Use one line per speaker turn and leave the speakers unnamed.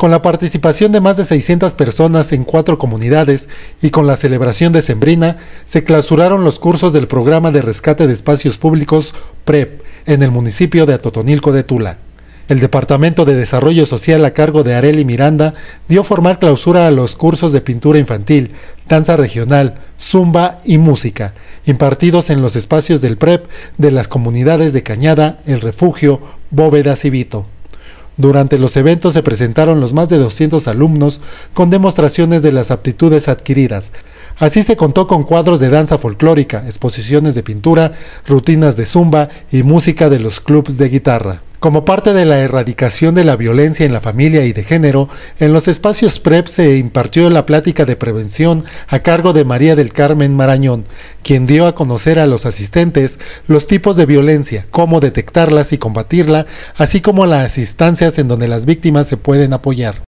Con la participación de más de 600 personas en 4 comunidades y con la celebración decembrina, se clausuraron los cursos del Programa de Rescate de Espacios Públicos PREP en el municipio de Atotonilco de Tula. El Departamento de Desarrollo Social a cargo de Arely Miranda dio formal clausura a los cursos de pintura infantil, danza regional, zumba y música, impartidos en los espacios del PREP de las comunidades de Cañada, El Refugio, Bóvedas y Vito. Durante los eventos se presentaron los más de 200 alumnos con demostraciones de las aptitudes adquiridas. Así se contó con cuadros de danza folclórica, exposiciones de pintura, rutinas de zumba y música de los clubs de guitarra. Como parte de la erradicación de la violencia en la familia y de género, en los espacios PREP se impartió la plática de prevención a cargo de María del Carmen Marañón, quien dio a conocer a los asistentes los tipos de violencia, cómo detectarlas y combatirla, así como las instancias en donde las víctimas se pueden apoyar.